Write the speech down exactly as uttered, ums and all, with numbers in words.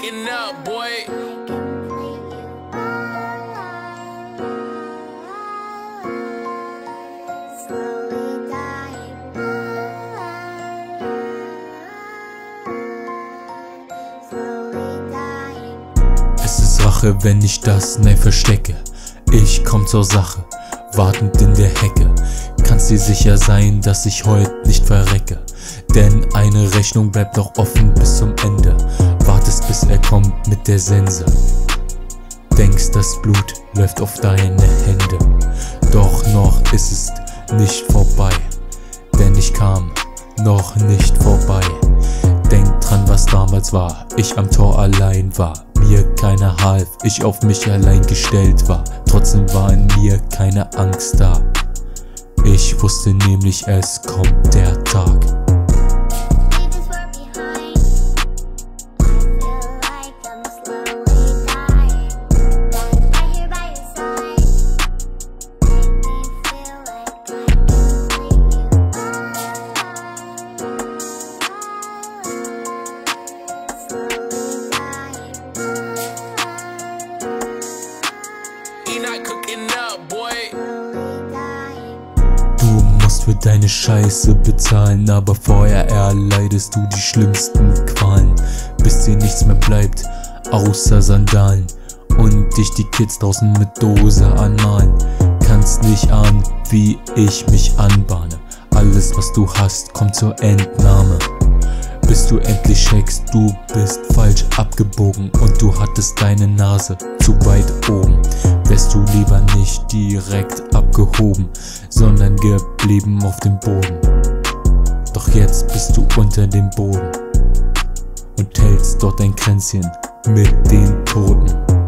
cooking up, boy. Es ist Rache, wenn ich das Nein verstecke. Ich komm zur Sache, wartend in der Hecke. Kannst dir sicher sein, dass ich heute nicht verrecke. Denn eine Rechnung bleibt noch offen bis zum Ende. Wartest, bis er kommt mit der Sense. Denkst, das Blut läuft auf deine Hände. Doch noch ist es nicht vorbei, denn ich kam noch nicht vorbei. Denk dran, was damals war, ich am Tor allein war. Mir keiner half, ich auf mich allein gestellt war. Trotzdem war in mir keine Angst da. Ich wusste nämlich, es kommt der Tag. Du musst für deine Scheiße bezahlen, aber vorher erleidest du die schlimmsten Qualen, bis dir nichts mehr bleibt, außer Sandalen und dich die Kids draußen mit Dose anmalen. Kannst nicht ahnen, wie ich mich anbahne. Alles, was du hast, kommt zur Entnahme. Bis du endlich checkst, du bist falsch abgebogen und du hattest deine Nase zu weit oben. Wärst du lieber nicht direkt abgehoben, sondern geblieben auf dem Boden. Doch jetzt bist du unter dem Boden und hältst dort ein Kränzchen mit den Toten.